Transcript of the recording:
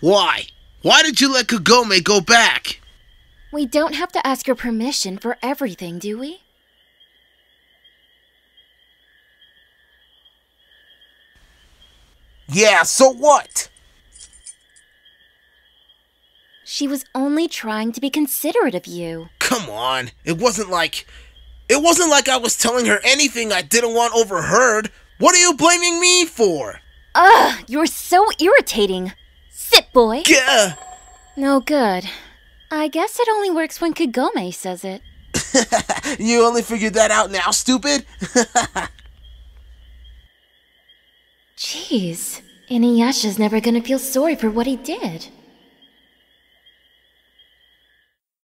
Why? Why did you let Kagome go back? We don't have to ask your permission for everything, do we? Yeah, so what? She was only trying to be considerate of you. Come on, it wasn't like I was telling her anything I didn't want overheard. What are you blaming me for? Ugh, you're so irritating. Sit, boy. Gah! No good. I guess it only works when Kagome says it. You only figured that out now, stupid? Jeez, Inuyasha's never gonna feel sorry for what he did.